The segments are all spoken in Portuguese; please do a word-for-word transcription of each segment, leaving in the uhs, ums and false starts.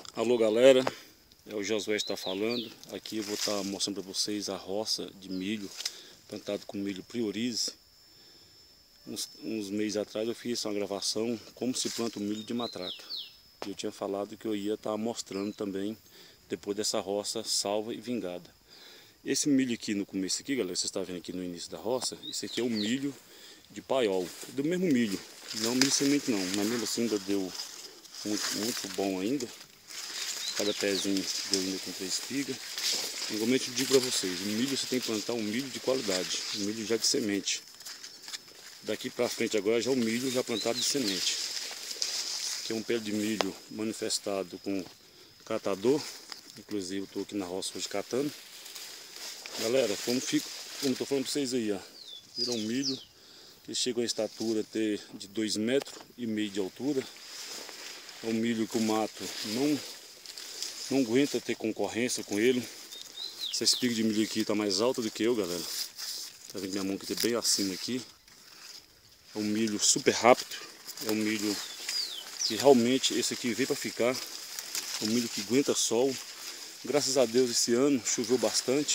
Alô galera, é o Josué que está falando. Aqui eu vou estar mostrando para vocês a roça de milho plantado com milho Priorize. Uns, uns meses atrás eu fiz uma gravação como se planta o milho de matraca. Eu tinha falado que eu ia estar mostrando também depois dessa roça salva e vingada. Esse milho aqui no começo aqui, galera, você está vendo aqui no início da roça, esse aqui é o milho de paiol, do mesmo milho, não milho semente não, mas mesmo assim ainda deu muito, muito bom ainda. Cada pezinho deu ainda com três espigas. Igualmente eu digo para vocês, o milho você tem que plantar um milho de qualidade, um milho já de semente. Daqui para frente agora já é o milho já plantado de semente. Aqui é um pé de milho manifestado com catador, inclusive eu estou aqui na roça hoje catando. Galera, como fica, como estou falando para vocês aí, ó, viram um milho que chega a estatura ter de dois metros e meio de altura. É um milho que o mato não Não aguenta ter concorrência com ele. Essa espiga de milho aqui está mais alta do que eu, galera. Tá vendo minha mão que está bem acima aqui. É um milho super rápido. É um milho que realmente esse aqui veio para ficar. É um milho que aguenta sol. Graças a Deus esse ano choveu bastante.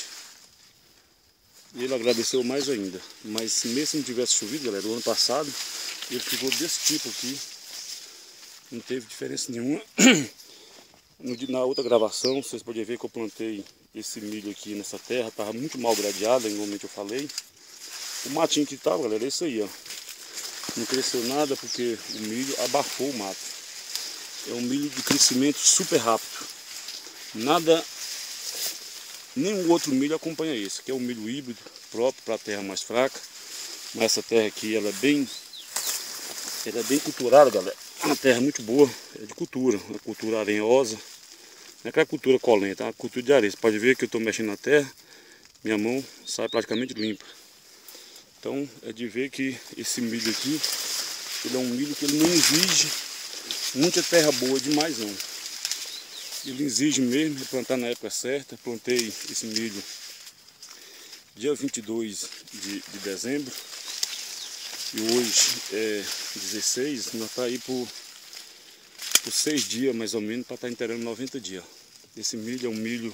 E ele agradeceu mais ainda. Mas mesmo se não tivesse chovido, galera, o ano passado ele ficou desse tipo aqui. Não teve diferença nenhuma. Na outra gravação, vocês podem ver que eu plantei esse milho aqui nessa terra, estava muito mal gradeada, igualmente eu falei. O matinho que estava, galera, é isso aí, ó. Não cresceu nada porque o milho abafou o mato. É um milho de crescimento super rápido. Nada, nenhum outro milho acompanha esse, que é um milho híbrido próprio para a terra mais fraca. Mas essa terra aqui, ela é bem, ela é bem culturada, galera. Uma terra muito boa, é de cultura, uma cultura arenhosa. Não é aquela cultura colenta, é uma cultura de areia. Você pode ver que eu estou mexendo na terra, minha mão sai praticamente limpa. Então é de ver que esse milho aqui, ele é um milho que ele não exige muita terra boa demais não. Ele exige mesmo é plantar na época certa. Plantei esse milho dia vinte e dois de, de dezembro. E hoje é dezesseis, nós está aí por, por seis dias mais ou menos para estar inteirando noventa dias. Esse milho é um milho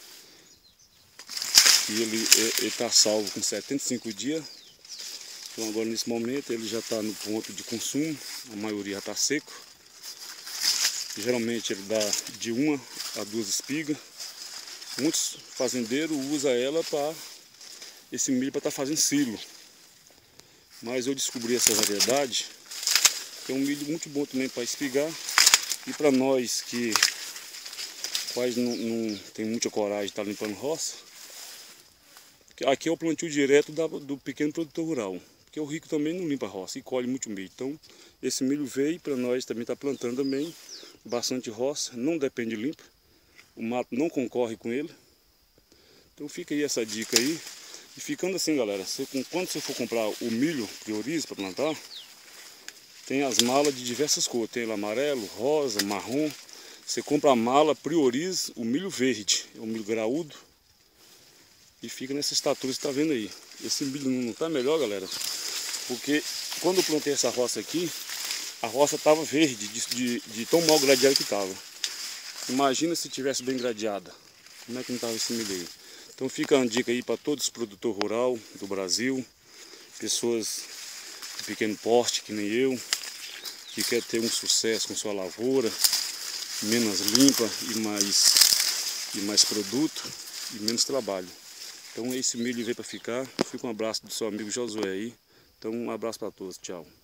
que ele está salvo com setenta e cinco dias. Então agora nesse momento ele já está no ponto de consumo, a maioria já está seco. Geralmente ele dá de uma a duas espigas. Muitos fazendeiros usam ela para esse milho para estar fazendo silo. Mas eu descobri essa variedade, que é um milho muito bom também para espigar. E para nós que quase não, não tem muita coragem de estar limpando roça, aqui é o plantio direto da, do pequeno produtor rural. Porque o rico também não limpa roça e colhe muito milho. Então esse milho veio para nós também estar plantando também bastante roça, não depende de limpa. O mato não concorre com ele. Então fica aí essa dica aí. E ficando assim, galera, você, quando você for comprar o milho Priorize para plantar, tem as malas de diversas cores. Tem ele amarelo, rosa, marrom. Você compra a mala Priorize, o milho verde, é um milho graúdo. E fica nessa estatura que você está vendo aí. Esse milho não está melhor, galera, porque quando eu plantei essa roça aqui, a roça estava verde, de, de, de tão mal gradeada que estava. Imagina se tivesse bem gradeada, como é que não estava esse milho aí. Então fica uma dica aí para todos os produtores rurais do Brasil, pessoas de pequeno porte que nem eu, que quer ter um sucesso com sua lavoura, menos limpa e mais, e mais produto e menos trabalho. Então esse milho veio para ficar. Fica um abraço do seu amigo Josué aí. Então um abraço para todos, tchau.